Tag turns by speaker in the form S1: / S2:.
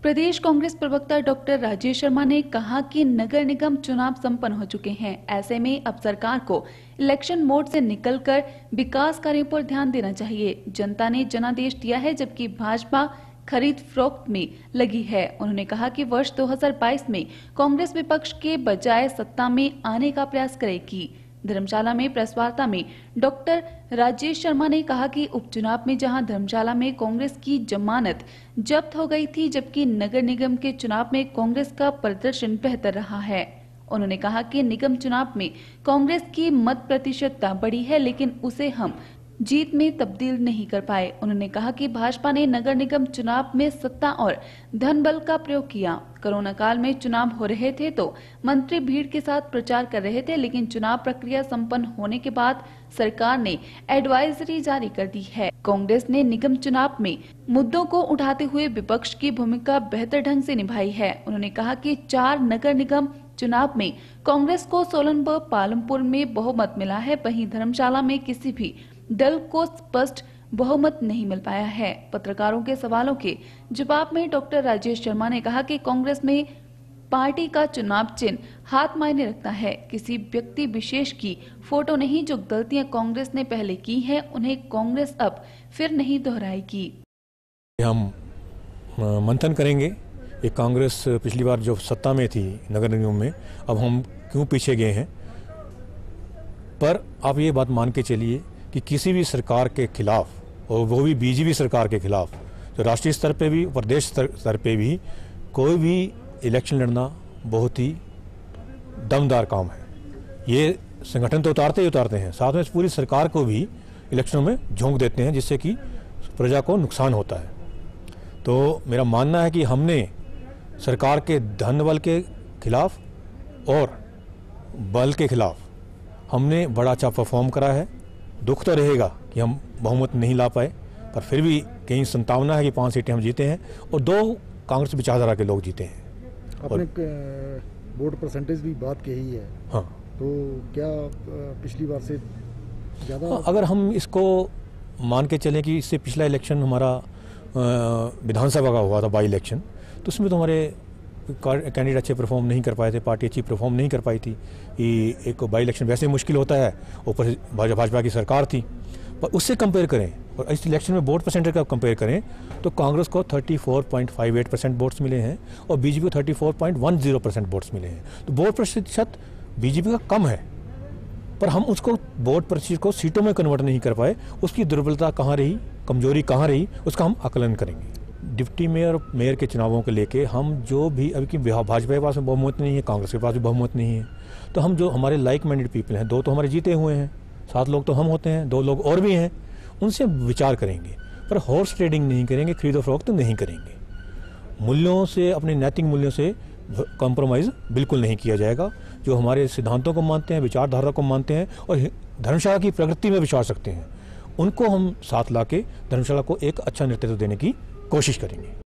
S1: प्रदेश कांग्रेस प्रवक्ता डॉक्टर राजेश शर्मा ने कहा कि नगर निगम चुनाव संपन्न हो चुके हैं। ऐसे में अब सरकार को इलेक्शन मोड से निकलकर विकास कार्यों पर ध्यान देना चाहिए। जनता ने जनादेश दिया है, जबकि भाजपा खरीद फरोख्त में लगी है। उन्होंने कहा कि वर्ष 2022 में कांग्रेस विपक्ष के बजाय सत्ता में आने का प्रयास करेगी। धर्मशाला में प्रेस वार्ता में डॉक्टर राजेश शर्मा ने कहा कि उपचुनाव में जहां धर्मशाला में कांग्रेस की जमानत जब्त हो गई थी, जबकि नगर निगम के चुनाव में कांग्रेस का प्रदर्शन बेहतर रहा है। उन्होंने कहा कि निगम चुनाव में कांग्रेस की मत प्रतिशतता बढ़ी है, लेकिन उसे हम जीत में तब्दील नहीं कर पाए। उन्होंने कहा कि भाजपा ने नगर निगम चुनाव में सत्ता और धन बल का प्रयोग किया। कोरोना काल में चुनाव हो रहे थे तो मंत्री भीड़ के साथ प्रचार कर रहे थे, लेकिन चुनाव प्रक्रिया संपन्न होने के बाद सरकार ने एडवाइजरी जारी कर दी है। कांग्रेस ने निगम चुनाव में मुद्दों को उठाते हुए विपक्ष की भूमिका बेहतर ढंग से निभाई है। उन्होंने कहा कि 4 नगर निगम चुनाव में कांग्रेस को सोलन व पालमपुर में बहुमत मिला है, वहीं धर्मशाला में किसी भी दल को स्पष्ट बहुमत नहीं मिल पाया है। पत्रकारों के सवालों के जवाब में डॉक्टर राजेश शर्मा ने कहा कि कांग्रेस में पार्टी का चुनाव चिन्ह हाथ मायने रखता है, किसी व्यक्ति विशेष की फोटो नहीं। जो गलतियां कांग्रेस ने पहले की हैं, उन्हें कांग्रेस अब फिर नहीं दोहराएगी।
S2: हम मंथन करेंगे ये कांग्रेस पिछली बार जो सत्ता में थी नगर निगम में, अब हम क्यों पीछे गए हैं। पर आप ये बात मान के चलिए कि किसी भी सरकार के खिलाफ, और वो भी बीजेपी सरकार के खिलाफ, तो राष्ट्रीय स्तर पे भी प्रदेश स्तर पे भी कोई भी इलेक्शन लड़ना बहुत ही दमदार काम है। ये संगठन तो उतारते ही उतारते हैं, साथ में पूरी सरकार को भी इलेक्शनों में झोंक देते हैं, जिससे कि प्रजा को नुकसान होता है। तो मेरा मानना है कि हमने सरकार के धन बल के खिलाफ और बल के खिलाफ हमने बड़ा अच्छा परफॉर्म करा है। दुख तो रहेगा कि हम बहुमत नहीं ला पाए, पर फिर भी कहीं संभावना है कि 5 सीटें हम जीते हैं और 2 कांग्रेस विचारधारा के लोग जीते हैं।
S3: आपने वोट परसेंटेज भी बात कही है।
S2: हाँ,
S3: तो क्या पिछली बार से ज़्यादा?
S2: हाँ, अगर हम इसको मान के चलें कि इससे पिछला इलेक्शन हमारा विधानसभा का हुआ था बाई इलेक्शन, तो उसमें तो हमारे कैंडिडेट अच्छे परफॉर्म नहीं कर पाए थे, पार्टी अच्छी परफॉर्म नहीं कर पाई थी। कि एक बाई इलेक्शन वैसे मुश्किल होता है, ऊपर से भाजपा की सरकार थी। पर उससे कंपेयर करें और इस इलेक्शन में वोट परसेंटेज का कंपेयर करें तो कांग्रेस को 34.58% वोट्स मिले हैं और बीजेपी को 34.10% वोट्स मिले हैं। तो वोट प्रतिशत बीजेपी का कम है, पर हम उसको वोट प्रतिशत को सीटों में कन्वर्ट नहीं कर पाए। उसकी दुर्बलता कहाँ रही, कमजोरी कहाँ रही, उसका हम आकलन करेंगे। डिप्टी मेयर और मेयर के चुनावों को लेके हम जो भी, अभी की भाजपा के पास में बहुमत नहीं है, कांग्रेस के पास भी बहुमत नहीं है, तो हम जो हमारे लाइक माइंडेड पीपल हैं, 2 तो हमारे जीते हुए हैं, 7 लोग तो हम होते हैं, 2 लोग और भी हैं, उनसे विचार करेंगे। पर हॉर्स ट्रेडिंग नहीं करेंगे, खरीदो फरोख्त नहीं करेंगे। मूल्यों से, अपने नैतिक मूल्यों से कॉम्प्रोमाइज़ बिल्कुल नहीं किया जाएगा। जो हमारे सिद्धांतों को मानते हैं, विचारधारा को मानते हैं और धर्मशाला की प्रगति में विश्वास रखते हैं, उनको हम साथ लाके धर्मशाला को एक अच्छा नेतृत्व देने की कोशिश करेंगे।